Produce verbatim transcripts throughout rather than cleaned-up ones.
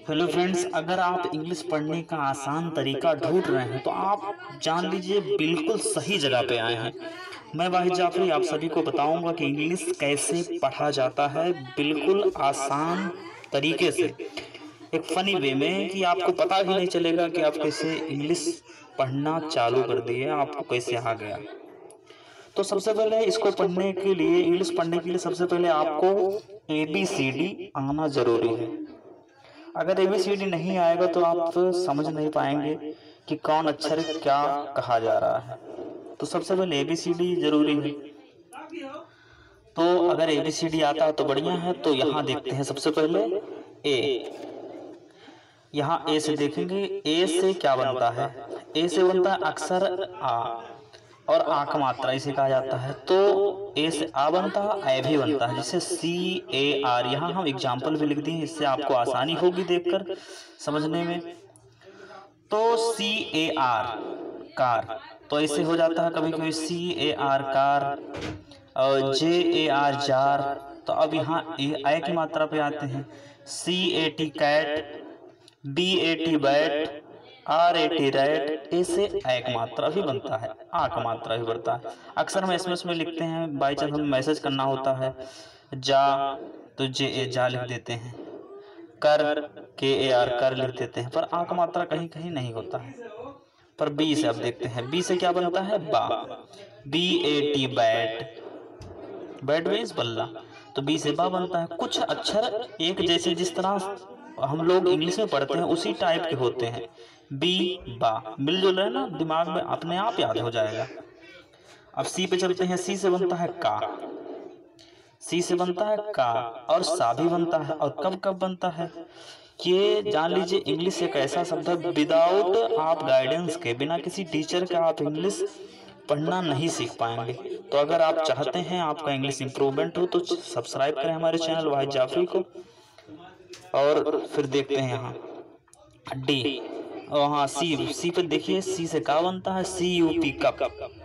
Hello friends, अगर आप English पढ़ने का आसान तरीका ढूंढ रहे हैं तो आप जान लीजिए बिल्कुल सही जगह पे आए हैं। मैं वाहिद जाफरी आप सभी को बताऊंगा कि इंग्लिश कैसे पढ़ा जाता है बिल्कुल आसान तरीके से, एक फनी वे में कि आपको पता भी नहीं चलेगा कि आप कैसे इंग्लिश पढ़ना चालू कर दिए, आपको कैसे आ गया। तो सबसे पहले इसको पढ़ने के लिए, इंग्लिश पढ़ने के लिए सबसे पहले आपको ए बी सी डी आना जरूरी है। अगर ए बी सी डी नहीं आएगा तो आप समझ नहीं पाएंगे कि कौन अक्षर क्या कहा जा रहा है। तो सबसे पहले ए बी सी डी जरूरी है। तो अगर ए बी सी डी आता है तो बढ़िया है। तो यहाँ देखते हैं सबसे पहले ए। यहाँ ए से देखेंगे, ए से क्या बनता है? ए से बनता है अक्षर आ, और आ का मात्रा इसे कहा जाता है। तो ए से आ बनता है, ए भी बनता है, जिसे सी ए आर। यहाँ हम एग्जाम्पल भी लिख दिए, इससे आपको आसानी होगी देखकर समझने में। तो सी ए आर कार, तो ऐसे हो जाता है कभी कभी सी ए आर कार, और जे ए आर जार। तो अब यहाँ ए की मात्रा पे आते हैं, C A T cat, B A T bat, R A T rat. A से एक मात्रा भी बनता है, आ का मात्रा भी बढ़ता है। अक्सर हम एसएमएस में लिखते हैं, बाई चांस हमें मैसेज करना होता है जा, तो जे ए जा लिख देते हैं, कर के ए आर कर लिख देते हैं, पर आ का मात्रा कहीं कहीं नहीं होता है। पर बी से अब देखते हैं, बी से क्या बनता है? बा, B A T bat, bat means बल्ला। तो बी से बा बनता है। कुछ अक्षर एक जैसे, जिस तरह हम लोग इंग्लिश में पढ़ते हैं उसी टाइप के होते हैं। बी बा मिलजुल रहे ना, दिमाग में अपने आप याद हो जाएगा। अब सी पे चलते हैं। सी से बनता है का, सी से बनता है का, और सा भी बनता है। और कब कब बनता है ये जान लीजिए। इंग्लिश एक ऐसा शब्द है, विदाउट आप गाइडेंस के, बिना किसी टीचर के आप इंग्लिश पढ़ना नहीं सीख पाएंगे। तो अगर आप चाहते हैं आपका इंग्लिश इंप्रूवमेंट हो तो सब्सक्राइब करें हमारे चैनल वाहिद जाफरी को। और फिर देखते हैं यहाँ डी, और हाँ सी। सी पे देखिए, सी से का बनता है? C U P cup.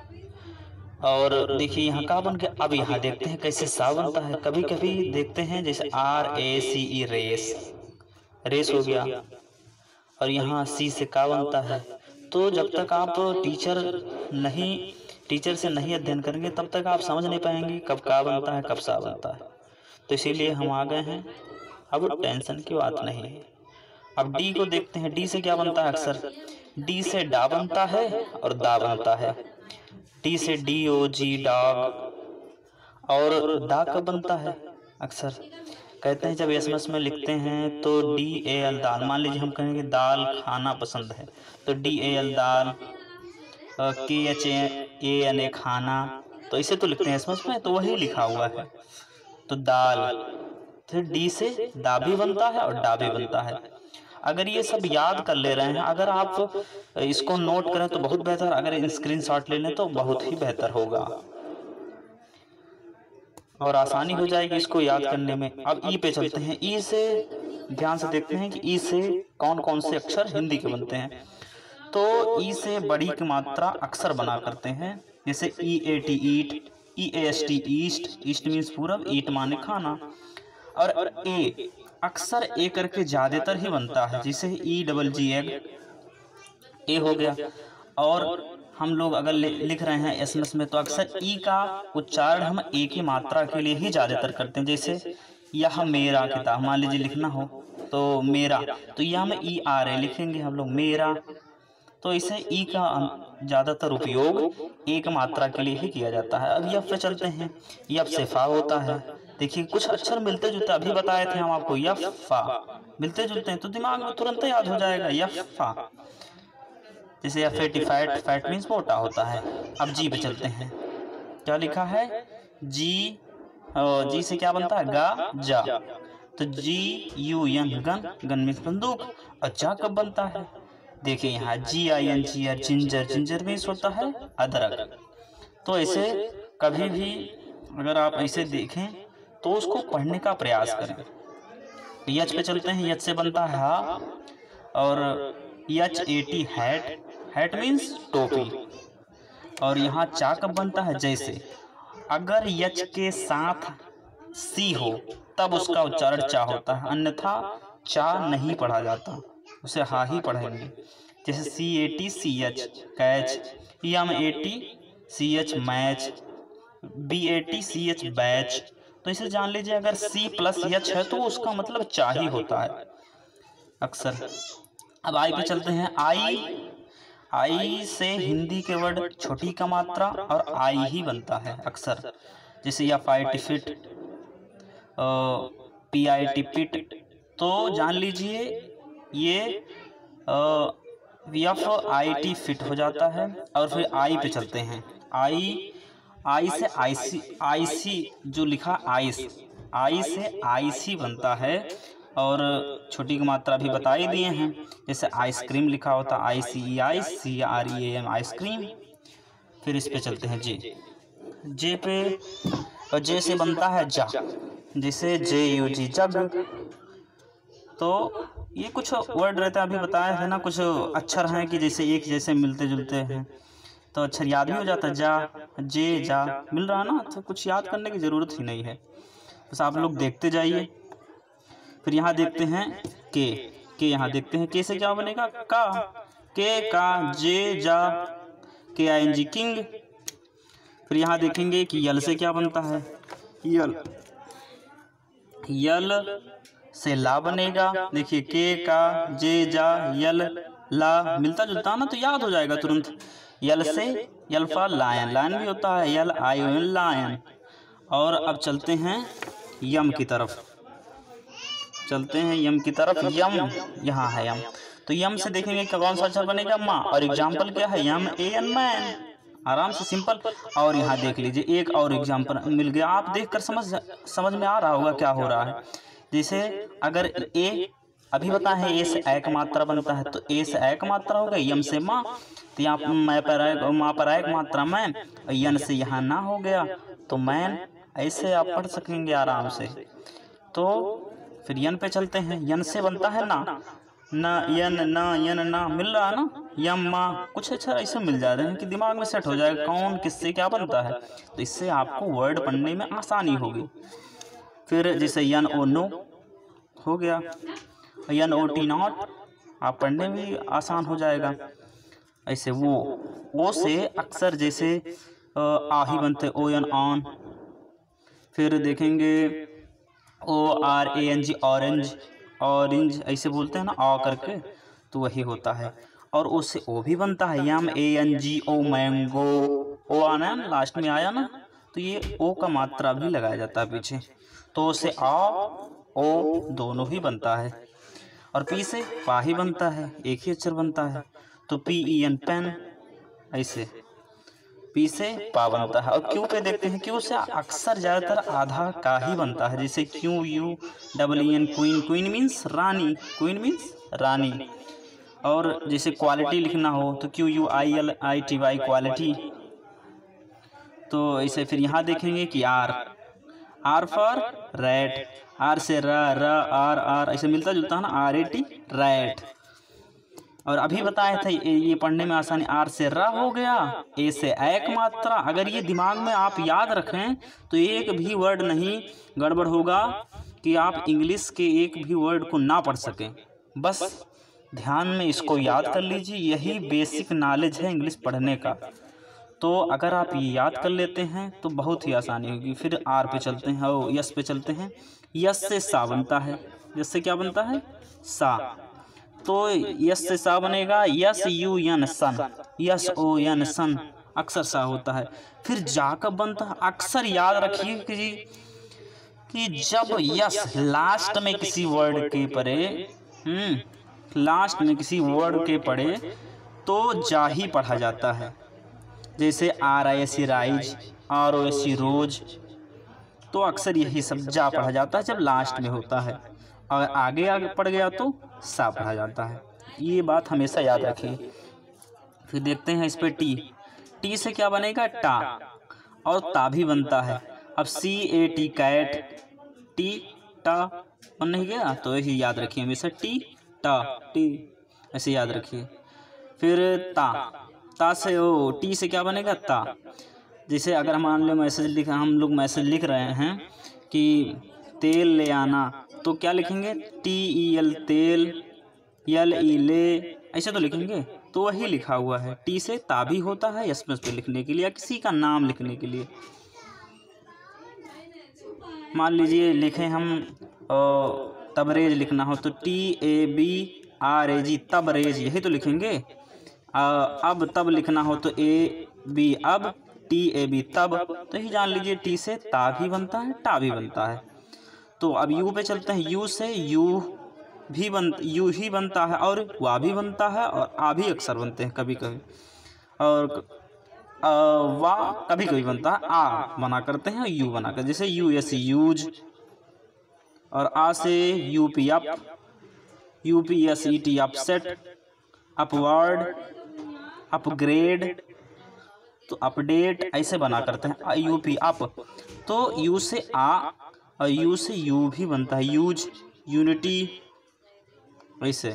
और देखिए यहाँ का बन गया। अब यहाँ देखते हैं कैसे सा बनता है। कभी कभी देखते हैं जैसे R A C E, race, race हो गया। और यहाँ सी से का बनता है। तो जब तक आप टीचर नहीं टीचर से नहीं अध्ययन करेंगे तब तक आप समझ नहीं पाएंगे कब का बनता है, कब सा बनता है। तो इसीलिए हम आ गए हैं, अब टेंशन की बात नहीं है। अब डी को देखते हैं। डी से क्या बनता है? अक्सर डी से डा बनता है और दा बनता है। डी से डी ओ जी डॉग। और दा कब बनता है? अक्सर कहते हैं जब एसएमएस में लिखते हैं तो डी ए एल दाल। मान लीजिए हम कहेंगे दाल खाना पसंद है, तो डी ए एल दाल, के एच ए एन ए खाना। तो इसे तो लिखते हैं एसएमएस में, तो वही लिखा हुआ है। तो दाल, फिर डी से दा भी बनता है और डा भी बनता है। अगर ये सब याद कर ले रहे हैं, अगर आप इसको नोट करें तो बहुत बेहतर, अगर स्क्रीनशॉट ले लें तो बहुत ही बेहतर होगा और आसानी हो जाएगी इसको याद करने में। अब ई पे चलते हैं। ई से ध्यान से देखते हैं कि ई से कौन कौन से अक्षर हिंदी के बनते हैं। तो ई से बड़ी की मात्रा अक्षर बना करते हैं, जैसे E A T eat, E A S T east, east means पूरब, ईट माने खाना। और ए अक्सर ए करके ज्यादातर ही बनता है, जैसे ई डबल जी एग, ए हो गया। और हम लोग अगर लिख रहे हैं एसएमएस में तो अक्सर ई का उच्चारण हम ए की मात्रा के लिए ही ज्यादातर करते हैं। जैसे यह मेरा किताब, मान लीजिए लिखना हो तो मेरा, तो यह में ई आ रहे लिखेंगे हम लोग मेरा। तो इसे ई का ज्यादातर उपयोग एक मात्रा के लिए ही किया जाता है। अब यफ पे चलते हैं। यफ से फा होता है। देखिए कुछ अक्षर मिलते जुलते, अभी बताए थे हम आपको, यफ फा मिलते जुलते हैं तो दिमाग में तुरंत याद हो जाएगा यफ फा। जैसे F A T fat, fat means मोटा होता है। अब जी पे चलते हैं। क्या लिखा है? जी, जी से क्या बनता है? गा जा। तो G U young gun, gun means बंदूक। और जा कब बनता है? देखिए यहाँ G I N G R, ginger, ginger means होता है अदरक। तो ऐसे कभी भी अगर आप ऐसे देखें तो उसको पढ़ने का प्रयास करें। यच पे चलते हैं। यच से बनता है हा, और H A T hat, hat means टोपी। और यहाँ चा कब बनता है? जैसे अगर यच के साथ सी हो तब उसका उच्चारण चा होता है, अन्यथा चा नहीं पढ़ा जाता, उसे हा ही पढ़ेंगे। जैसे C A T C H catch, M A T C H match, B A T C H batch. तो इसे जान लीजिए, अगर सी प्लस एच है तो उसका मतलब चा ही होता है अक्सर। अब आई पे चलते हैं। आई आई से हिंदी के वर्ड छोटी का मात्रा और आई ही बनता है अक्सर। जैसे F I T fit, P I T pit. तो जान लीजिए ये एफ आई टी फिट हो जाता है। और फिर आई पे चलते हैं। आई आई से आईसी, आईसी जो लिखा आइस, आई से आईसी बनता है। और छोटी की मात्रा भी बता ही दिए हैं। जैसे आइसक्रीम लिखा होता I C E I C R E A M ice cream. फिर इस पे चलते हैं जे। जे पे और जे से बनता है जा, जिसे जे यू जी जग। तो ये कुछ वर्ड रहते हैं, अभी बताया है ना, कुछ अक्षर हैं कि जैसे एक जैसे मिलते जुलते हैं, तो अक्षर याद भी हो जाता है। जा, जे, जा मिल रहा है ना, तो कुछ याद करने की ज़रूरत ही नहीं है, बस आप लोग देखते जाइए। फिर यहाँ देखते हैं के, के यहाँ देखते हैं के से क्या बनेगा का, के का, जे जा, के आई एन जी किंग। फिर यहाँ देखेंगे कि यल से क्या बनता है, यल, यल से ला बनेगा। देखिए के का, जे जा, यल ला मिलता जुलता ना, तो याद हो जाएगा तुरंत। यल से यल्फा लायन, लायन भी होता है, यल आई ओ एन लायन। और अब चलते हैं यम की तरफ, चलते हैं यम की तरफ। यम यहाँ है यम, तो यम से देखेंगे कि कौन सा अक्षर बनेगा माँ। और एग्जाम्पल क्या है, यम ए एन मैन, आराम से सिंपल। और यहाँ देख लीजिए एक और एग्जाम्पल मिल गया, आप देखकर समझ समझ में आ रहा होगा क्या हो रहा है। जैसे अगर ए अभी बता है ए से एक मात्रा बनता है, तो ए से एक मात्रा हो गई, यम से माँ, तो यहाँ मैं पर माँ पर एक मात्रा मैन, यन से यहाँ ना हो गया तो मैन। ऐसे आप पढ़ सकेंगे आराम से। तो फिर यन पे चलते हैं। यन से बनता है ना, ना यन ना यन ना मिल रहा है ना, यम माँ। कुछ अच्छा ऐसे मिल जा रहे हैं कि दिमाग में सेट हो जाएगा कौन किससे क्या बनता है, तो इससे आपको वर्ड पढ़ने में आसानी होगी। फिर जैसे यन ओ नो हो गया, यन ओ टी नॉट, आप पढ़ने में भी आसान हो जाएगा। ऐसे वो ओ से अक्सर जैसे आ ही बनते, ओ एन ऑन। फिर देखेंगे O R A N G orange, orange ऐसे बोलते हैं ना आ करके, तो वही होता है। और उससे ओ भी बनता है, यम ए एन जी ओ मैंगो, ओ आना है लास्ट में आया ना, तो ये ओ का मात्रा भी लगाया जाता है पीछे, तो उससे आ ओ दोनों ही बनता है। और पी से पा ही बनता है, एक ही अक्षर बनता है, तो पी ई एन पेन, ऐसे पी से पा बनता है। और क्यू पे देखते हैं, क्यू से अक्सर ज़्यादातर आधा का ही बनता है। जैसे Q U double N queen, queen means रानी, क्वीन मीन्स रानी। और जैसे क्वालिटी लिखना हो तो Q U I L I T Y quality. तो ऐसे फिर यहाँ देखेंगे कि R, R for rat, R से र, र आर आर ऐसे मिलता जुलता है ना, आर ए टी रैट। और अभी बताया था ये पढ़ने में आसानी, आर से र हो गया, ए से एक मात्रा। अगर ये दिमाग में आप याद रखें तो एक भी वर्ड नहीं गड़बड़ होगा कि आप इंग्लिश के एक भी वर्ड को ना पढ़ सकें। बस ध्यान में इसको याद कर लीजिए, यही बेसिक नॉलेज है इंग्लिश पढ़ने का। तो अगर आप ये याद कर लेते हैं तो बहुत ही आसानी होगी। फिर आर पे चलते हैं और यस पे चलते हैं। यस से सा बनता है, यस से क्या बनता है सा, तो यस से सा बनेगा, S U N sun, S O N son, अक्सर सा होता है। फिर जा कब बनता है, अक्सर याद रखिए कि, कि जब यस लास्ट में किसी वर्ड के पड़े, हम्म लास्ट में किसी वर्ड के पड़े तो जा ही पढ़ा जाता है। जैसे R I S C rise, R O S C rose, तो अक्सर यही सब जा पढ़ा जाता है जब लास्ट में होता है। और आगे आगे पढ़ गया तो सा पढ़ा जाता है, ये बात हमेशा याद रखिए। फिर देखते हैं इस पे टी, टी से क्या बनेगा टा, और ता भी बनता है। अब C A T cat, T टा बन नहीं गया, तो यही याद रखिए हमेशा, टी टा टी ऐसे याद रखिए। फिर ता, ता से ओ टी से क्या बनेगा ता। जैसे अगर मान लो मैसेज लिखा, हम लोग मैसेज लिख रहे हैं कि तेल ले आना, तो क्या लिखेंगे, टी ई एल तेल, यल ई ले, ऐसे तो लिखेंगे। तो वही लिखा हुआ है, टी से ता भी होता है यस प्लस पे लिखने के लिए या किसी का नाम लिखने के लिए। मान लीजिए लिखें हम तबरेज लिखना हो तो T A B R A G Tabrez, यही तो लिखेंगे। आ, अब तब लिखना हो तो ए बी अब, टी ए बी तब, तो यही जान लीजिए टी से ता भी बनता है टा भी बनता है। तो अब यू पे चलते हैं, यू से यू भी बन यू ही बनता है और वा भी बनता है और आ भी अक्सर बनते हैं कभी कभी, और आ, वा कभी कभी बनता है, आ बना करते हैं यू बना कर, जैसे यू एस यूज, और आ से U P up, U P S E T upset, upward, upgrade, तो अपडेट, ऐसे बना करते हैं यू पी अप। तो यू से आ और यू से यू भी बनता है, यूज, यूनिटी, ऐसे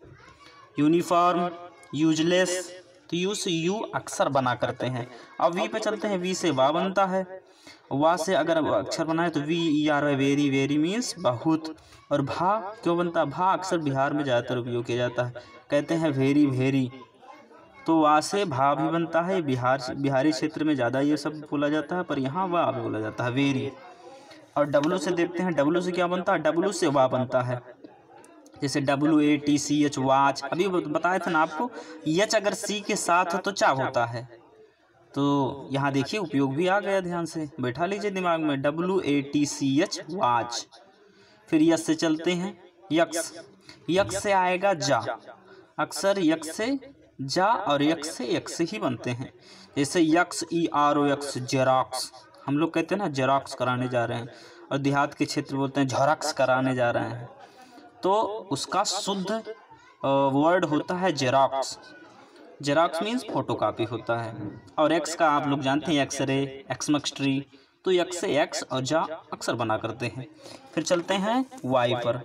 यूनिफॉर्म, यूजलेस, तो यू से यू अक्सर बना करते हैं। अब वी पे चलते हैं, वी से वा बनता है, वा से अगर अक्षर बनाए तो V E R Y, very, very means बहुत। और भा क्यों बनता है, भा अक्सर बिहार में ज़्यादातर उपयोग किया जाता है, कहते हैं वेरी वेरी, तो वा से भा भी बनता है। बिहार बिहारी क्षेत्र में ज़्यादा ये सब बोला जाता है, पर यहाँ वा भी बोला जाता है, वेरी। और डब्लू से देखते हैं, डब्लू से क्या बनता है, डब्लू से वा बनता है, जैसे W A T C H watch, अभी बताया था ना आपको, एच अगर सी के साथ हो तो चा होता है। तो यहाँ देखिए उपयोग भी आ गया, ध्यान से बैठा लीजिए दिमाग में, W A T C H watch. फिर यक्स से चलते हैं, यक्स, यक्स से आएगा जा, अक्सर यक्स से जा और यक्स से यक्स ही बनते हैं, जैसे X E R O X, Xerox, हम लोग कहते हैं ना जेरॉक्स कराने जा रहे हैं, और देहात के क्षेत्र बोलते हैं झेरॉक्स कराने जा रहे हैं, तो उसका शुद्ध वर्ड होता है जेरॉक्स। जेरॉक्स मीन्स फोटोकॉपी होता है। और एक्स का आप लोग जानते हैं, एक्सरे, एक्समक्सट्री, तो एक्स से एक्स और जा अक्सर बना करते हैं। फिर चलते हैं वाई पर,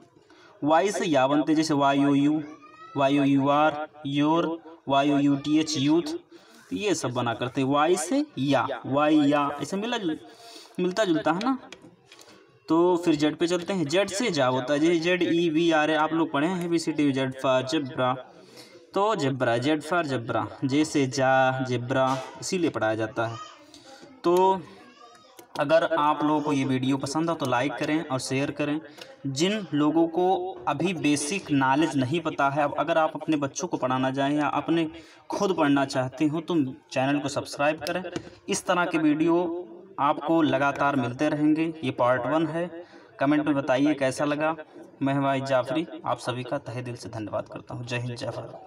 वाई से या बनते, जैसे Y O U, Y O U R, your, Y O U T H, youth, तो ये सब बना करते हैं। वाई से या, वाई या, ऐसे मिला मिलता जुलता है ना। तो फिर जेड पे चलते हैं, जेड से जा होता है, जैसे जेड ई वी आर है, आप लोग पढ़े हैं B C T, Z for zebra, तो जेब्रा, जेड फॉर जेब्रा, जैसे जा जेब्रा, इसीलिए पढ़ाया जाता है। तो अगर आप लोगों को ये वीडियो पसंद हो तो लाइक करें और शेयर करें। जिन लोगों को अभी बेसिक नॉलेज नहीं पता है, अगर आप अपने बच्चों को पढ़ाना चाहें या अपने खुद पढ़ना चाहते हो तो चैनल को सब्सक्राइब करें। इस तरह के वीडियो आपको लगातार मिलते रहेंगे। ये पार्ट वन है, कमेंट में बताइए कैसा लगा। मैं वाहिद जाफरी आप सभी का तहे दिल से धन्यवाद करता हूँ। जय हिंद, जय भारत।